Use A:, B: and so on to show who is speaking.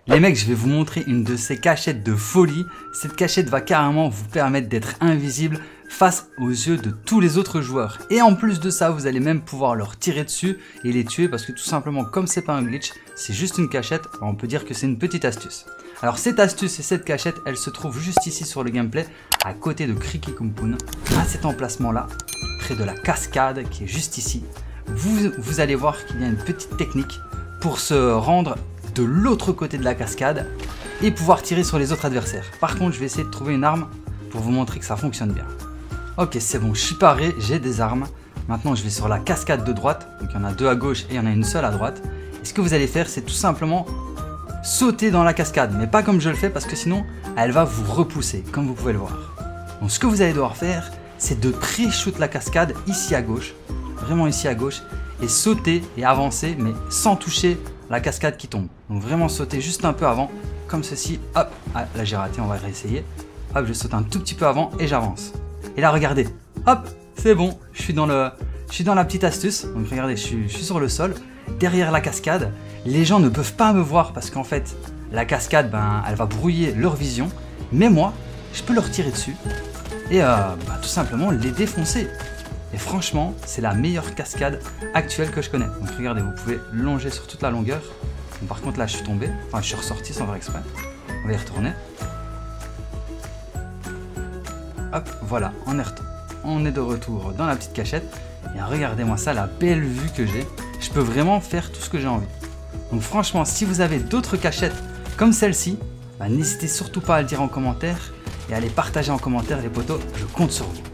A: Les mecs, je vais vous montrer une de ces cachettes de folie. Cette cachette va carrément vous permettre d'être invisible face aux yeux de tous les autres joueurs. Et en plus de ça, vous allez même pouvoir leur tirer dessus et les tuer parce que tout simplement, comme c'est pas un glitch, c'est juste une cachette, on peut dire que c'est une petite astuce. Alors cette astuce et cette cachette, elle se trouve juste ici sur le gameplay, à côté de Criqui Kumpoun, à cet emplacement-là, près de la cascade qui est juste ici. Vous allez voir qu'il y a une petite technique pour se rendre de l'autre côté de la cascade et pouvoir tirer sur les autres adversaires. Par contre, je vais essayer de trouver une arme pour vous montrer que ça fonctionne bien. Ok, c'est bon, je suis paré, j'ai des armes. Maintenant, je vais sur la cascade de droite. Donc, il y en a deux à gauche et il y en a une seule à droite. Et ce que vous allez faire, c'est tout simplement sauter dans la cascade. Mais pas comme je le fais parce que sinon, elle va vous repousser, comme vous pouvez le voir. Donc, ce que vous allez devoir faire, c'est de pré-shoot la cascade ici à gauche. Vraiment ici à gauche. Et sauter et avancer, mais sans toucher la cascade qui tombe. Donc vraiment sauter juste un peu avant, comme ceci. Hop, ah, là j'ai raté, on va réessayer. Hop, je saute un tout petit peu avant et j'avance. Et là regardez, hop, c'est bon, je suis dans la petite astuce. Donc regardez, je suis sur le sol, derrière la cascade. Les gens ne peuvent pas me voir parce qu'en fait, la cascade, elle va brouiller leur vision. Mais moi, je peux leur tirer dessus et tout simplement les défoncer. Et franchement, c'est la meilleure cascade actuelle que je connais. Donc regardez, vous pouvez longer sur toute la longueur. Bon, par contre là, je suis tombé. Enfin, je suis ressorti sans faire exprès. On va y retourner. Hop, voilà, on est de retour dans la petite cachette. Et regardez-moi ça, la belle vue que j'ai. Je peux vraiment faire tout ce que j'ai envie. Donc franchement, si vous avez d'autres cachettes comme celle-ci, n'hésitez surtout pas à le dire en commentaire et à les partager en commentaire, les potos. Je compte sur vous.